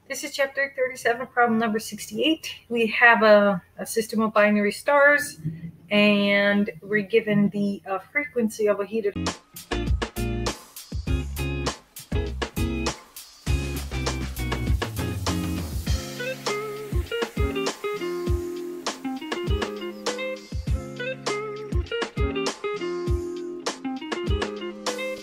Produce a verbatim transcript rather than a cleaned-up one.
This is chapter thirty-seven, problem number sixty-eight. We have a, a system of binary stars, and we're given the uh, frequency of a heated